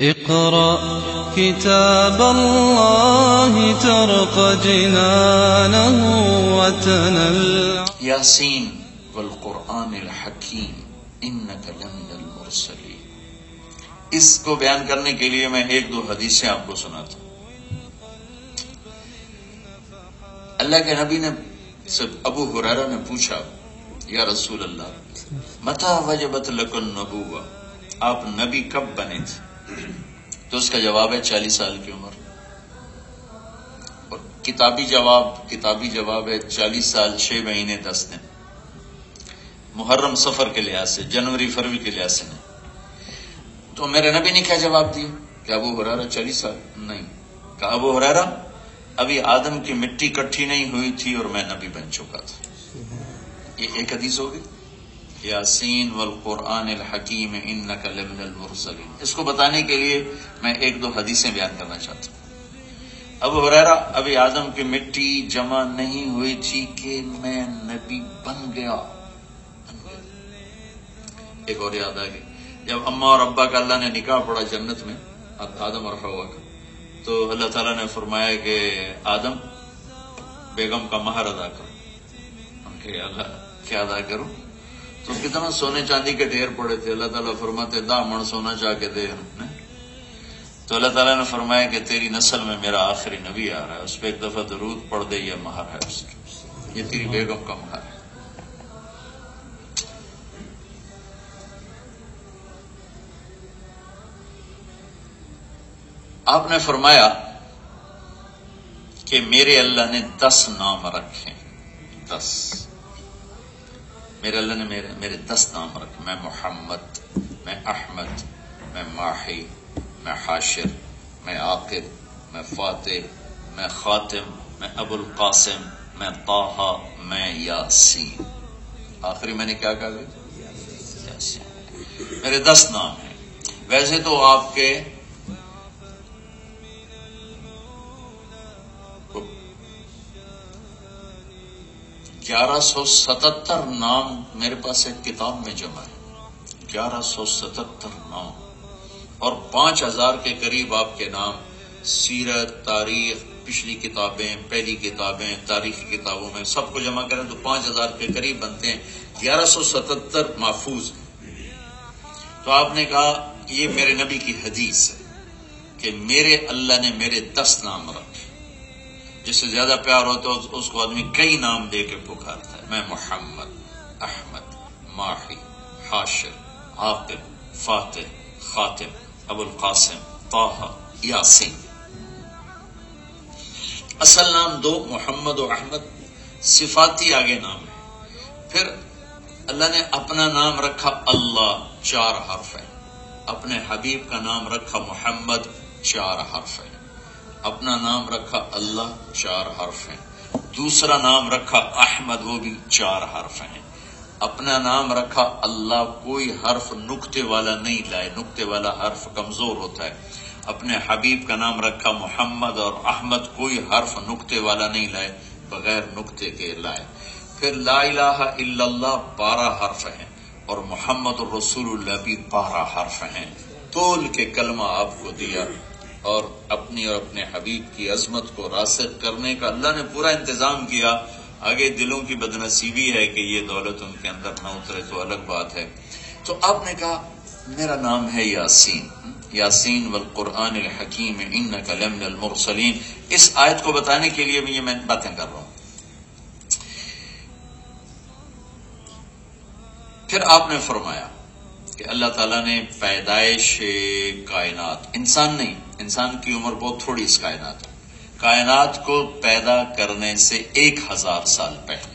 اقرأ كتاب الله ترق جنانه وتنل یاسین والقرآن الحکیم انک لمن المرسلین. اس کو بیان کرنے کے لیے میں ایک دو حدیثیں آپ کو سناتا ہوں. اللہ کے نبی نے ابو ہریرہ نے پوچھا یا رسول اللہ متى وجبت لک النبوہ، آپ نبی کب بنے تھے؟ تو اس کا جواب ہے 40 سال کی عمر. اور کتابی جواب ہے 40 سال 6 مہینے 10 دن، محرم سفر کے لحاظ سے، جنوری فروری کے لحاظ سے نہیں. تو میرے نبی نے کیا جواب دیا کہ ابو ہریرہ 40 سال نہیں. کہا ابو ہریرہ ابھی آدم کی مٹی کٹھی نہیں ہوئی تھی اور میں نبی بن چکا تھا. یہ ایک حدیث ہوگی. یاسین والقرآن الحکیم انک لمن المرسلین. اس کو بتانے کے لیے میں ایک دو حدیثیں بیان کرنا چاہتا ہوں. ابو ہریرہ ابھی آدم کی مٹی جمع نہیں ہوئی تھی کہ میں نبی بن گیا. ایک اور یاد آ گئی، جب اماں اور ابا کا اللہ نے نکاح پڑھا جنت میں آدم اور حوا کا، تو اللہ تعالیٰ نے فرمایا کہ آدم بیگم کا مہر ادا کرو. کہ اللہ کیا ادا کروں؟ تو کتنا سونے چاندی کے ڈھیر پڑے تھے. اللہ تعالیٰ فرماتے دا من سونا چاہ کے دے. تو اللہ تعالیٰ نے فرمایا کہ تیری نسل میں میرا آخری نبی آ رہا ہے، اس پہ ایک دفعہ درود پڑھ دے، یہ مہر ہے اس کی، یہ تیری بیگم کا مہر ہے. آپ نے فرمایا کہ میرے اللہ نے 10 نام رکھے. 10 میرے اللہ نے میرے 10 نام رکھے. میں محمد، میں احمد، میں ماحی، میں حاشر، میں عاقب، میں فاتح، میں خاتم، میں ابو القاسم، میں طٰہٰ، میں یاسین. آخری میں نے کیا کہا؟ یاسین. میرے 10 نام ہیں. ویسے تو آپ کے 1177 نام میرے پاس ایک کتاب میں جمع ہے. 1177 نام اور 5000 کے قریب آپ کے نام سیرت، تاریخ، پچھلی کتابیں، پہلی کتابیں، تاریخی کتابوں میں سب کو جمع کریں تو 5000 کے قریب بنتے ہیں. 1177 محفوظ ہیں. تو آپ نے کہا یہ میرے نبی کی حدیث ہے کہ میرے اللہ نے میرے 10 نام رکھے. جس سے زیادہ پیار ہوتا ہے اس کو آدمی کئی نام دے کے پکارتا ہے. میں محمد، احمد، ماحی، حاشر، عاقب، فاتح، خاتم، ابو القاسم، طٰہٰ، یاسین. اصل نام 2 محمد و احمد، صفاتی آگے نام ہے. پھر اللہ نے اپنا نام رکھا اللہ، 4 حرف ہے. اپنے حبیب کا نام رکھا محمد، 4 حرف ہے. اپنا نام رکھا اللہ، 4 حرف ہیں. دوسرا نام رکھا احمد، وہ بھی 4 حرف ہیں. اپنا نام رکھا اللہ، کوئی حرف نقطے والا نہیں لائے، نقطے والا حرف کمزور ہوتا ہے. اپنے حبیب کا نام رکھا محمد اور احمد، کوئی حرف نقطے والا نہیں لائے، بغیر نقطے کے لائے. پھر لا الہ الا اللہ 12 حرف ہیں اور محمد رسول اللہ بھی 12 حرف ہیں. تول کے کلمہ آپ کو دیا اور اپنی اور اپنے حبیب کی عظمت کو راسخ کرنے کا اللہ نے پورا انتظام کیا. آگے دلوں کی بدنصیبی ہے کہ یہ دولت ان کے اندر نہ اترے تو الگ بات ہے. تو آپ نے کہا میرا نام ہے یاسین. یاسین والقرآن الحکیم انک لمن المرسلین. اس آیت کو بتانے کے لیے بھی یہ میں باتیں کر رہا ہوں. پھر آپ نے فرمایا کہ اللہ تعالیٰ نے پیدائش کائنات، انسان نہیں، انسان کی عمر بہت تھوڑی اس کائنات کو پیدا کرنے سے 1000 سال پہلے،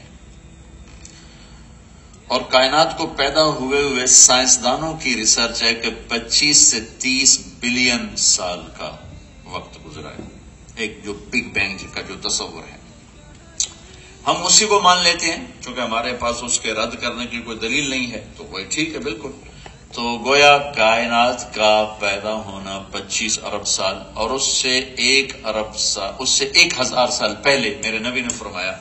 اور کائنات کو پیدا ہوئے سائنسدانوں کی ریسرچ ہے کہ 25 سے 30 بلین سال کا وقت گزرا ہے. ایک جو بگ بینگ کا جو تصور ہے ہم اسی کو مان لیتے ہیں، چونکہ ہمارے پاس اس کے رد کرنے کی کوئی دلیل نہیں ہے تو وہی ٹھیک ہے بالکل. تو گویا کائنات کا پیدا ہونا 25 ارب سال، اور اس سے 1 ارب سال، اس سے 1000 سال پہلے میرے نبی نے فرمایا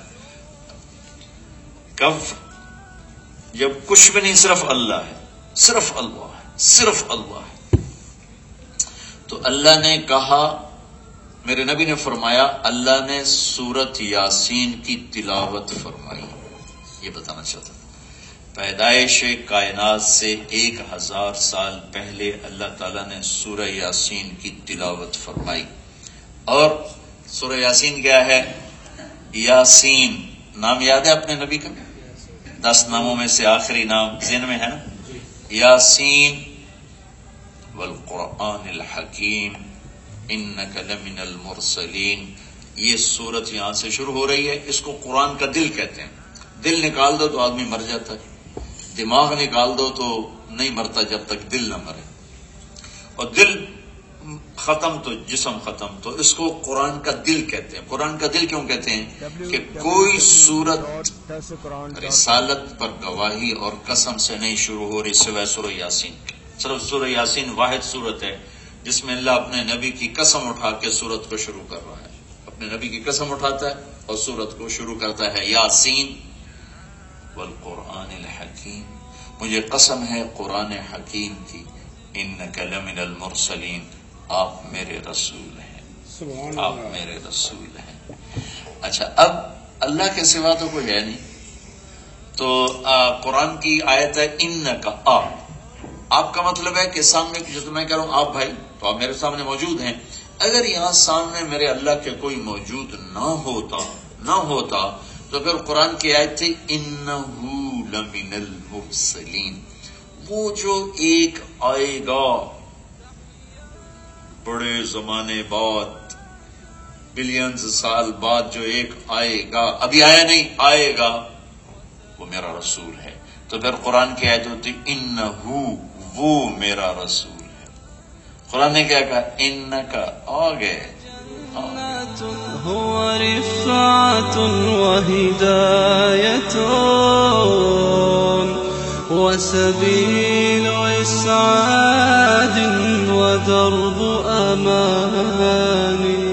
کب؟ جب کچھ بھی نہیں، صرف اللہ ہے، صرف اللہ ہے، صرف اللہ ہے. تو اللہ نے کہا، میرے نبی نے فرمایا اللہ نے سورت یاسین کی تلاوت فرمائی. یہ بتانا چاہتا ہوں پیدائش کائنات سے 1000 سال پہلے اللہ تعالیٰ نے سورہ یاسین کی تلاوت فرمائی. اور سورہ یاسین کیا ہے؟ یاسین نام یاد ہے اپنے نبی کا؟ 10 ناموں میں سے آخری نام ذہن میں ہے نا؟ یاسین والقرآن الحکیم انک لمن المرسلین. یہ سورت یہاں سے شروع ہو رہی ہے. اس کو قرآن کا دل کہتے ہیں. دل نکال دو تو آدمی مر جاتا ہے، دماغ نکال دو تو نہیں مرتا جب تک دل نہ مرے، اور دل ختم تو جسم ختم. تو اس کو قرآن کا دل کہتے ہیں. قرآن کا دل کیوں کہتے ہیں؟ کہ کوئی سورت رسالت پر گواہی اور قسم سے نہیں شروع ہو رہی سوائے سورہ یاسین. صرف سورہ یاسین واحد سورت ہے جس میں اللہ اپنے نبی کی قسم اٹھا کے سورت کو شروع کر رہا ہے. اپنے نبی کی قسم اٹھاتا ہے اور سورت کو شروع کرتا ہے یاسین والقرآن الحکیم. مجھے قسم ہے قرآن حکیم کی، انک لمن المرسلین، آپ میرے رسول ہیں، آپ میرے رسول ہیں. اچھا، اب اللہ کے سوا تو کوئی ہے نہیں. تو قرآن کی آیت ہے انک، آپ کا مطلب ہے کہ سامنے جو میں کہہ رہا ہوں آپ بھائی، تو آپ میرے سامنے موجود ہیں. اگر یہاں سامنے میرے اللہ کے کوئی موجود نہ ہوتا تو پھر قرآن کی آیت تھی انہو لمن المرسلین. وہ جو ایک آئے گا بڑے زمانے بعد، بلینز سال بعد جو ایک آئے گا، ابھی آیا نہیں، آئے گا، وہ میرا رسول ہے. تو پھر قرآن کی آیت ہوتی انہو، وہ میرا رسول ہے. قرآن نے کیا کہا؟ انکا، آگے هو رفعة وهداية وسبيل إسعاد ودرب أمان.